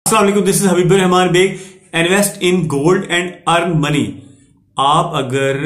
अस्सलाम वालेकुम, this is Habibur Rahman Baig. Invest in gold and earn money. आप अगर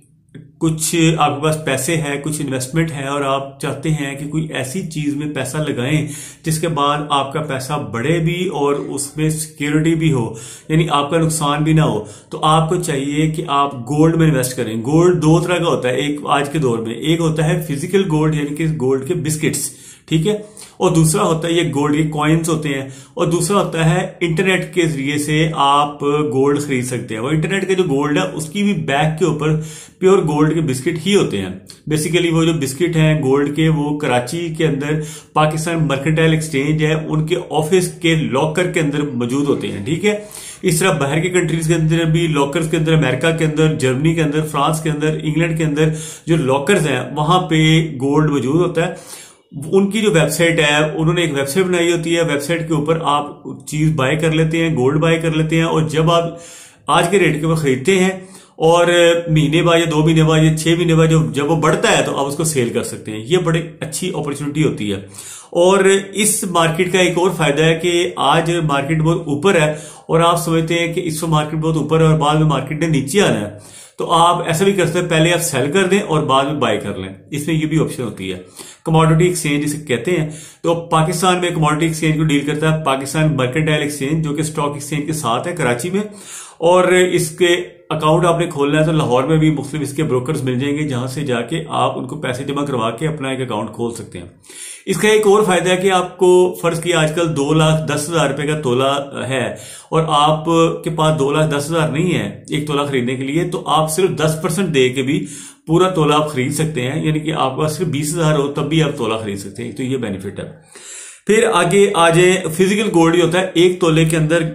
कुछ आपके पास पैसे हैं, कुछ इन्वेस्टमेंट है और आप चाहते हैं कि कोई ऐसी चीज में पैसा लगाएं जिसके बाद आपका पैसा बढ़े भी और उसमें सिक्योरिटी भी हो, यानी आपका नुकसान भी ना हो, तो आपको चाहिए कि आप गोल्ड में इन्वेस्ट करें। गोल्ड दो तरह का होता है, एक आज के दौर में एक होता है फिजिकल गोल्ड यानी कि गोल्ड के बिस्किट्स, ठीक है, और दूसरा होता है ये गोल्ड के कॉइन्स होते हैं, और दूसरा होता है इंटरनेट के जरिए से आप गोल्ड खरीद सकते हैं। वो इंटरनेट के जो गोल्ड है उसकी भी बैक के ऊपर प्योर गोल्ड के बिस्किट ही होते हैं। बेसिकली वो जो बिस्किट हैं गोल्ड के, वो कराची के अंदर पाकिस्तान मर्केंटाइल एक्सचेंज है उनके ऑफिस के लॉकर के अंदर मौजूद होते हैं, ठीक है। इस तरह बाहर के कंट्रीज के अंदर भी लॉकर्स के अंदर, अमेरिका के अंदर, जर्मनी के अंदर, फ्रांस के अंदर, इंग्लैंड के अंदर जो लॉकर्स हैं वहां पे गोल्ड मौजूद होता है। उनकी जो वेबसाइट है, उन्होंने एक वेबसाइट बनाई होती है, वेबसाइट के ऊपर आप चीज बाय कर लेते हैं, गोल्ड बाय कर लेते हैं, और जब आप आज के रेट के ऊपर खरीदते हैं और महीने बाद या 2 महीने बाद या 6 महीने बाद जब वो बढ़ता है तो आप उसको सेल कर सकते हैं। ये बड़ी अच्छी अपॉर्चुनिटी होती है। और इस मार्केट का एक और फायदा है कि आज मार्केट बहुत ऊपर है और आप समझते हैं कि इस वक्त मार्केट बहुत ऊपर है और बाद में मार्केट ने नीचे आना है, तो आप ऐसा भी कर सकते हैं, पहले आप सेल कर दें और बाद में बाय कर लें। इसमें ये भी ऑप्शन होती है। कमोडिटी एक्सचेंज जिसे कहते हैं, तो पाकिस्तान में कमोडिटी एक्सचेंज को डील करता है पाकिस्तान मर्केंटाइल एक्सचेंज, जो कि स्टॉक एक्सचेंज के साथ है कराची में। और इसके अकाउंट आपने खोलना है तो लाहौर में भी मुख्तलिफ इसके ब्रोकर्स मिल जाएंगे, जहां से जाके आप उनको पैसे जमा करवा के अपना एक अकाउंट खोल सकते हैं। इसका एक और फायदा है कि आपको फर्ज किया आजकल 2,10,000 रुपए का तोला है और आप के पास 2,10,000 नहीं है एक तोला खरीदने के लिए, तो आप सिर्फ 10% दे के भी पूरा तोला आप खरीद सकते हैं, यानी कि आपके पास सिर्फ 20,000 हो तब भी आप तोला खरीद सकते हैं। तो ये बेनिफिट है। फिर आगे आ जाए, फिजिकल गोल्ड होता है एक तोले के अंदर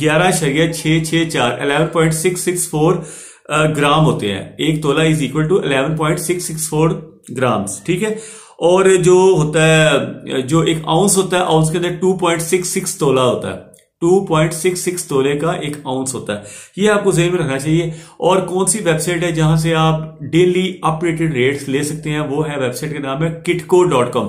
11.664 11.664 ग्राम होते हैं। एक तोला इज इक्वल टू 11.664 ग्राम्स, ठीक है। और जो होता है, जो एक आउंस होता है, आउंस के अंदर 2.66 तोला होता है। 2.66 तोले का एक आउंस होता है। ये आपको ज़हन में रखना चाहिए। और कौन सी वेबसाइट है जहां से आप डेली अपडेटेड रेट्स ले सकते हैं, वो है, वेबसाइट का नाम है kitco.com,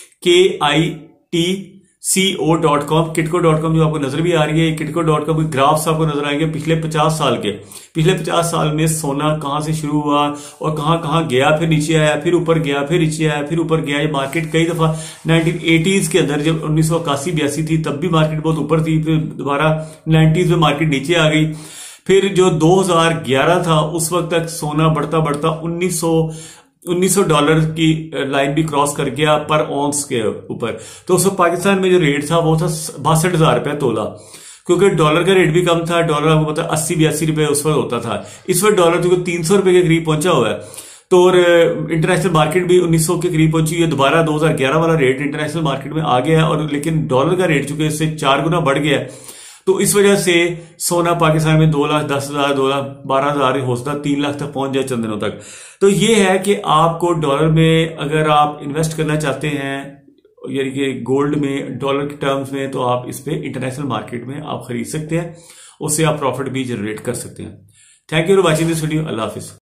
KITCO.com। kitco.com जो आपको नजर भी आ रही है, kitco.com के ग्राफ्स आपको नजर आएंगे पिछले 50 साल के। पिछले 50 साल में सोना कहां से शुरू हुआ और कहां कहां गया, फिर नीचे आया, फिर ऊपर गया, फिर नीचे आया, फिर ऊपर गया। ये मार्केट कई दफा 1980s के अंदर, जब 1981-82 थी, तब भी मार्केट बहुत ऊपर थी, फिर दोबारा 90s में मार्केट नीचे आ गई। फिर जो 2011 था उस वक्त तक सोना बढ़ता बढ़ता $1,900 की लाइन भी क्रॉस कर गया पर ऑन्स के ऊपर। तो उस वक्त पाकिस्तान में जो रेट था वो था 62,000 रुपया तोला, क्योंकि डॉलर का रेट भी कम था। डॉलर आपको पता 80-82 रुपए उस वक्त होता था। इस वक्त डॉलर जो 300 रुपए के करीब पहुंचा हुआ है, तो इंटरनेशनल मार्केट भी 1900 के करीब पहुंची है। दोबारा 2011 वाला रेट इंटरनेशनल मार्केट में आ गया है, और लेकिन डॉलर का रेट चूंकि इससे 4 गुना बढ़ गया है, तो इस वजह से सोना पाकिस्तान में 2,10,000, 2,12,000 हो सकता 3 लाख तक पहुंच जाए चंद दिनों तक। तो ये है कि आपको डॉलर में अगर आप इन्वेस्ट करना चाहते हैं, यानी कि गोल्ड में डॉलर के टर्म्स में, तो आप इस पे इंटरनेशनल मार्केट में आप खरीद सकते हैं, उससे आप प्रॉफिट भी जनरेट कर सकते हैं। Thank you for watching this video. अल्लाह हाफिज।